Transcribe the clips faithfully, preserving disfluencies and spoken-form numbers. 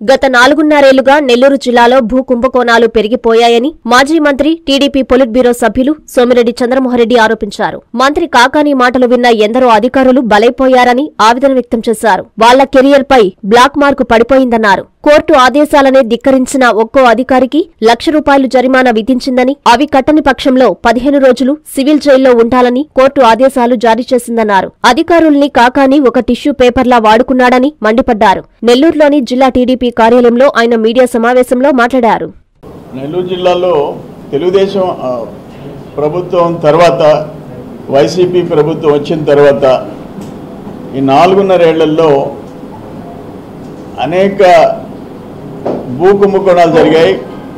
గత నాలుగున్నరేళ్లుగా నెల్లూరు జిల్లాలో భూ కుంభకోణాలు పెరిగిపోయాయని మాజీ మంత్రి టీడీపీ పొలిట్ బ్యూరో సభ్యులు సోమిరెడ్డి చంద్రమోహన్రెడ్డి ఆరోపించారు. మంత్రి కాకాని మాటలు విన్న ఎందరో అధికారులు బలైపోయారని ఆవేదన వ్యక్తం చేశారు. వాళ్ల కెరియర్పై బ్లాక్ మార్కు పడిపోయిందన్నారు. కోర్టు ఆదేశాలనే ధిక్కరించిన ఒక్కో అధికారికి లక్ష రూపాయలు జరిమానా విధించిందని, అవి కట్టని పక్షంలో పదిహేను రోజులు సివిల్ జైల్లో ఉండాలని కోర్టు ఆదేశాలు జారీ చేసిందన్నారు. అధికారుల్ని కాకాని ఒక టిష్యూ పేపర్లా వాడుకున్నాడని మండిపడ్డారు. నెల్లూరులోని జిల్లా టీడీపీ కార్యాలయంలో ఆయన మీడియా సమావేశంలో మాట్లాడారు. నెల్లూరు జిల్లాలో తెలుగుదేశం ప్రభుత్వం తర్వాత వైసీపీ ప్రభుత్వం వచ్చిన తర్వాత ఈ నాలుగున్నరేళ్లలో అనేక భూ కుంభకోణాలు జరిగాయి.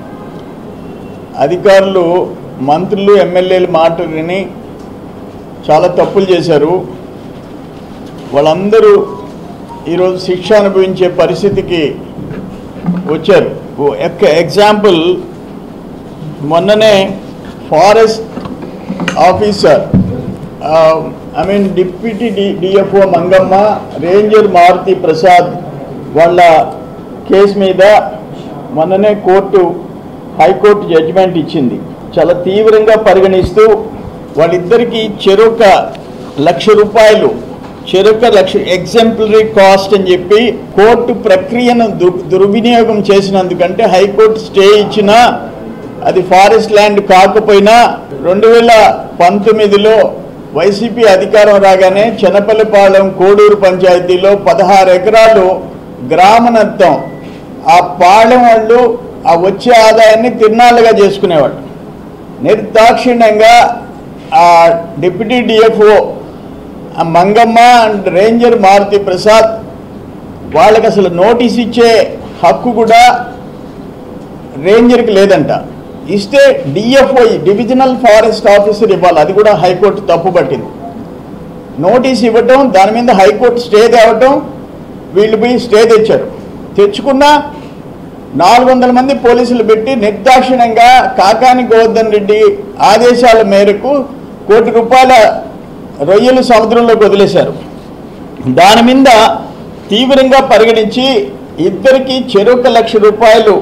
అధికారులు, మంత్రులు, ఎమ్మెల్యేలు మాట విని చాలా తప్పులు చేశారు. వాళ్ళందరూ ఈరోజు శిక్ష అనుభవించే పరిస్థితికి వచ్చారు. ఒక ఎగ్జాంపుల్, మొన్ననే forest officer I mean deputy D DFO Mangamma, ranger Maruti Prasad వాళ్ళ కేసు మీద మొన్ననే కోర్టు హైకోర్టు జడ్జిమెంట్ ఇచ్చింది. చాలా తీవ్రంగా పరిగణిస్తూ వాళ్ళిద్దరికీ చెరొక లక్ష రూపాయలు చెరొక లక్ష ఎగ్జాంపులరీ కాస్ట్ అని చెప్పి కోర్టు ప్రక్రియను దుర్వినియోగం చేసినందుకంటే హైకోర్టు స్టే ఇచ్చినా అది ఫారెస్ట్ ల్యాండ్ కాకపోయినా రెండు వేల పంతొమ్మిదిలో వైసీపీ అధికారం రాగానే చెనపల్లిపాలెం కోడూరు పంచాయతీలో పదహారు ఎకరాలు గ్రామనర్థం ఆ పాలెం వాళ్ళు ఆ వచ్చే ఆదాయాన్ని తిరునాళ్ళుగా చేసుకునేవాళ్ళు. నిర్దాక్షిణ్యంగా ఆ deputy DFO Mangamma and ranger Maruti Prasad వాళ్ళకి అసలు నోటీస్ ఇచ్చే హక్కు కూడా రేంజర్కి లేదంట. ఇస్తే డిఎఫ్ఓ డివిజనల్ ఫారెస్ట్ ఆఫీసర్ ఇవ్వాలి, అది కూడా హైకోర్టు తప్పుపట్టింది. నోటీస్ ఇవ్వటం, దాని మీద హైకోర్టు స్టే తేవటం, వీళ్ళు పోయి స్టే తెచ్చారు. తెచ్చుకున్న నాలుగు వందల మంది పోలీసులు పెట్టి నిర్దాక్షిణ్యంగా కాకాని గోవర్ధన్ రెడ్డి ఆదేశాల మేరకు కోటి రూపాయల రొయ్యలు సముద్రంలోకి వదిలేశారు. దాని మీద తీవ్రంగా పరిగణించి ఇద్దరికి చెరొక లక్ష రూపాయలు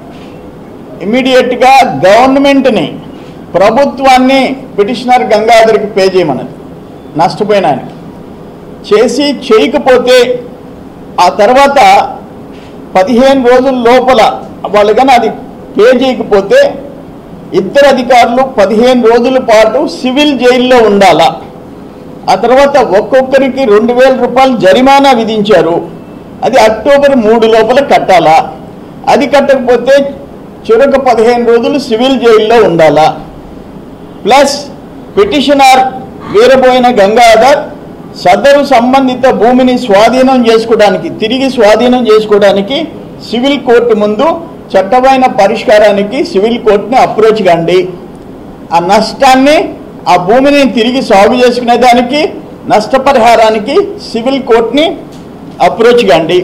ఇమీడియట్గా గవర్నమెంట్ని, ప్రభుత్వాన్ని పిటిషనర్ గంగాధర్కి పే చేయమన్నది నష్టపోయిన ఆయనకి. చేసి చేయకపోతే ఆ తర్వాత పదిహేను రోజుల లోపల వాళ్ళు కానీ అది పే చేయకపోతే ఇద్దరు అధికారులు పదిహేను రోజుల పాటు సివిల్ జైల్లో ఉండాలా. ఆ తర్వాత ఒక్కొక్కరికి రెండు వేల రూపాయలు జరిమానా విధించారు. అది అక్టోబర్ మూడు లోపల కట్టాలా. అది కట్టకపోతే చివరికి పదిహేను రోజులు సివిల్ జైల్లో ఉండాలా. ప్లస్ పిటిషనర్ వీరబోయిన గంగాధర్ సదరు సంబంధిత భూమిని స్వాధీనం చేసుకోవడానికి, తిరిగి స్వాధీనం చేసుకోవడానికి సివిల్ కోర్టు ముందు చట్టమైన పరిష్కారానికి సివిల్ కోర్టుని అప్రోచ్ కండి. ఆ నష్టాన్ని, ఆ భూమిని తిరిగి సాగు చేసుకునేదానికి నష్టపరిహారానికి సివిల్ కోర్టుని అప్రోచ్ కండి.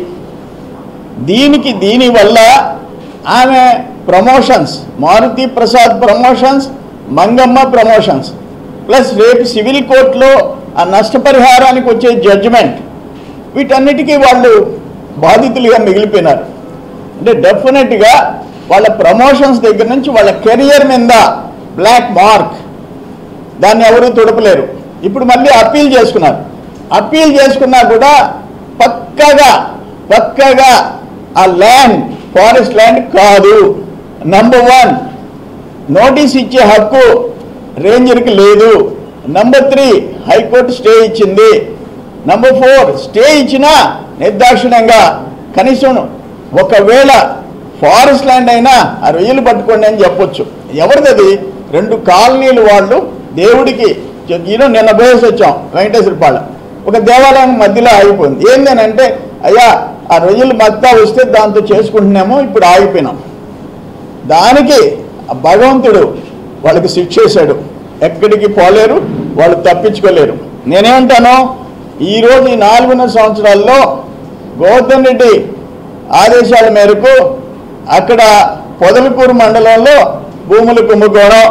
దీనికి దీనివల్ల ఆమె promotions, Maruti Prasad promotions, Mangamma promotions, plus రేపు సివిల్ కోర్టులో ఆ నష్టపరిహారానికి వచ్చే జడ్జిమెంట్, వీటన్నిటికీ వాళ్ళు బాధితులుగా మిగిలిపోయినారు. అంటే డెఫినెట్గా వాళ్ళ ప్రమోషన్స్ దగ్గర నుంచి వాళ్ళ కెరియర్ మీద బ్లాక్ మార్క్, దాన్ని ఎవరూ తుడపలేరు. ఇప్పుడు మళ్ళీ అప్పీల్ చేసుకున్నారు. అప్పీల్ చేసుకున్నా కూడా పక్కగా పక్కగా ఆ ల్యాండ్ ఫారెస్ట్ ల్యాండ్ కాదు. నంబర్ వన్, నోటీస్ ఇచ్చే హక్కు రేంజర్కి లేదు. నంబర్ త్రీ, హైకోర్టు స్టే ఇచ్చింది. నంబర్ ఫోర్, స్టే ఇచ్చినా నిర్దాక్షిణ్యంగా కనీసం ఒకవేళ ఫారెస్ట్ ల్యాండ్ అయినా ఆ రొయ్యలు పట్టుకోండి అని చెప్పొచ్చు. ఎవరిది? రెండు కాలనీలు వాళ్ళు దేవుడికి ఈయన నిన్న పోయేసి వచ్చాం వెంకటేశ్వరపాళెం, ఒక దేవాలయం మధ్యలో ఆగిపోయింది. ఏందని అంటే, అయ్యా ఆ రొయ్యలు మత్తా వస్తే దాంతో చేసుకుంటున్నాము, ఇప్పుడు ఆగిపోయినాం. దానికి భగవంతుడు వాళ్ళకి శిక్ష చేశాడు. ఎక్కడికి పోలేరు, వాళ్ళు తప్పించుకోలేరు. నేనేమంటాను, ఈరోజు ఈ నాలుగున్నర సంవత్సరాల్లో గోవర్ధన్ రెడ్డి ఆదేశాల మేరకు అక్కడ పొదలకూరు మండలంలో భూముల కుంభకోణం,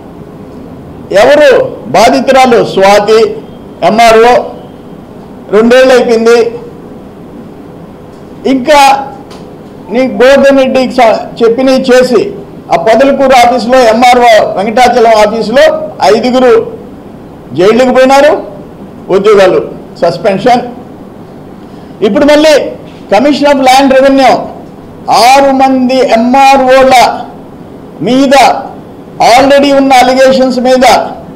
ఎవరు బాధితురాలు స్వాతి ఎంఆర్ఓ, రెండేళ్ళు అయిపోయింది. ఇంకా నీ గోవర్ధన్ రెడ్డికి చెప్పినవి చేసి ఆ పొదలకూరు ఆఫీసులో ఎంఆర్ఓ వెంకటాచలం ఆఫీసులో ఐదుగురు జైళ్ళకి పోయినారు, ఉద్యోగాలు సస్పెన్షన్. ఇప్పుడు మళ్ళీ కమిషన్ ఆఫ్ ల్యాండ్ రెవెన్యూ ఆరు మంది ఎంఆర్ఓల మీద ఆల్రెడీ ఉన్న అలిగేషన్స్ మీద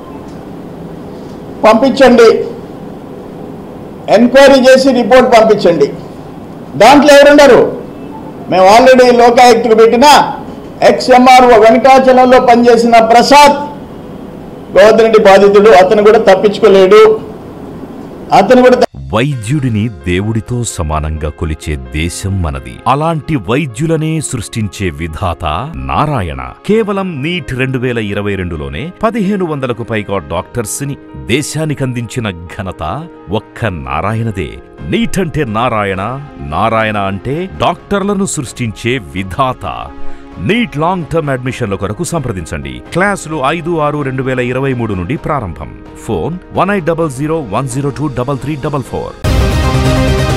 పంపించండి, ఎంక్వైరీ చేసి రిపోర్ట్ పంపించండి. దాంట్లో ఎవరున్నారు? మేము ఆల్రెడీ లోకాయుక్తకు పెట్టిన ఎక్స్ ఎంఆర్ఓ వెంకటాచలంలో పనిచేసిన ప్రసాద్ గోవర్ధన్ రెడ్డి బాధితుడు, అతను కూడా తప్పించుకోలేడు. అతను కూడా వైద్యుడిని దేవుడితో సమానంగా కొలిచే దేశం మనది. అలాంటి వైద్యులనే సృష్టించే విధాత నారాయణ. కేవలం నీట్ రెండు వేల ఇరవై రెండులోనే పదిహేను వందలకు పైగా డాక్టర్స్ ని దేశానికందించిన ఘనత ఒక్క నారాయణదే. నీట్ అంటే నారాయణ, నారాయణ అంటే డాక్టర్లను సృష్టించే విధాత. నీట్ లాంగ్ టర్మ్ అడ్మిషన్ల కొరకు సంప్రదించండి. క్లాసులు ఐదు ఆరు రెండు వేల ఇరవై మూడు నుండి ప్రారంభం. Phone one eight double zero one zero two double three double four.